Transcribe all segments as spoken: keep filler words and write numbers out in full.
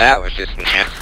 That was just nasty.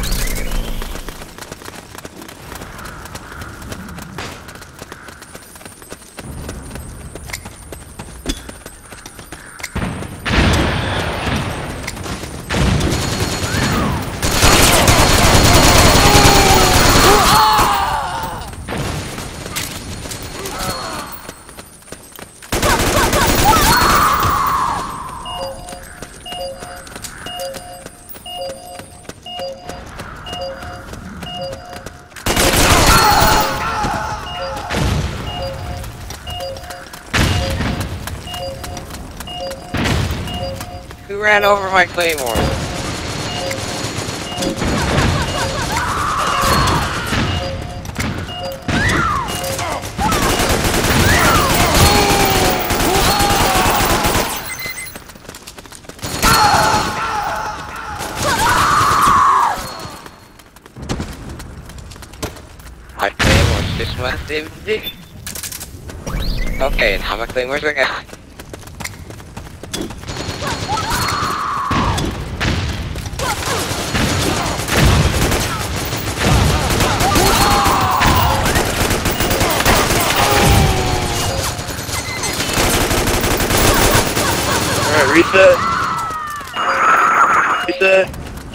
Who ran over my claymore? My claymore's just what they do. Okay, and how my claymores are gone? Reset. Reset.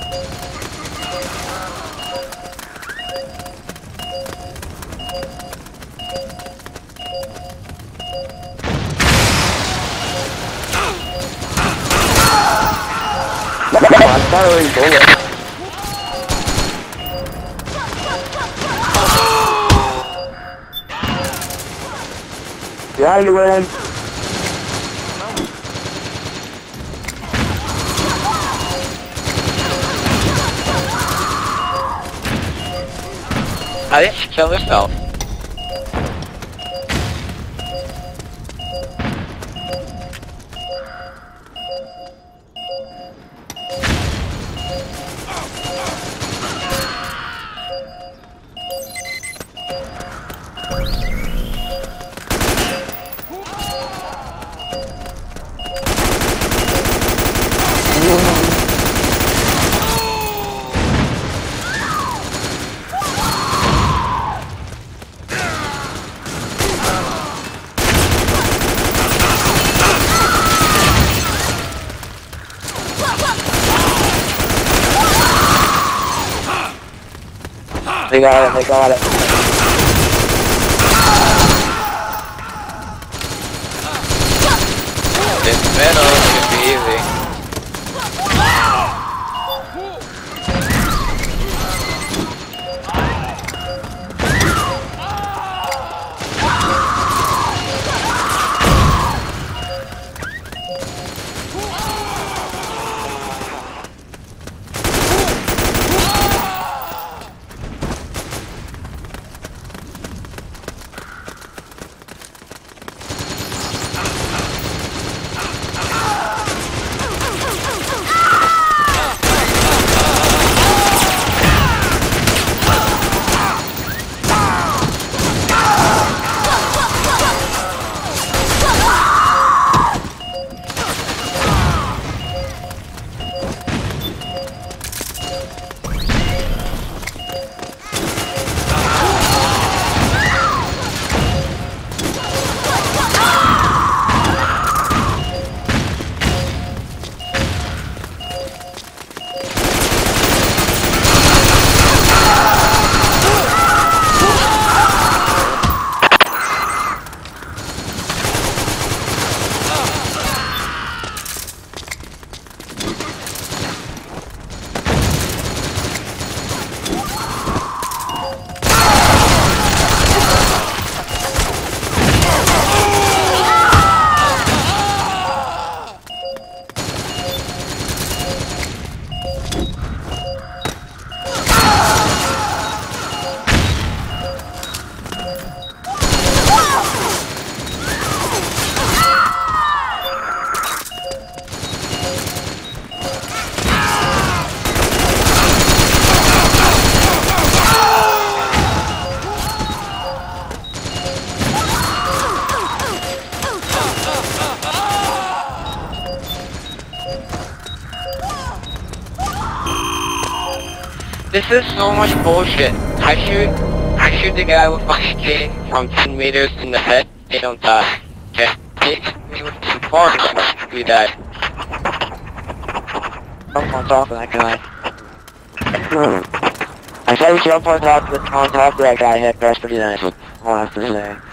I'm following bullet. Yeah, you win. I didn't kill herself. They got it, they got it. It's metal, it should be easy. This is so much bullshit. I shoot, I shoot the guy with my cane from ten meters in the head, they don't die. Okay? Hit me with some far, we die. Jump on top of that guy. Hmm. I said we jump on top of the, on top of that guy, hit, that's pretty nice. All I have to say.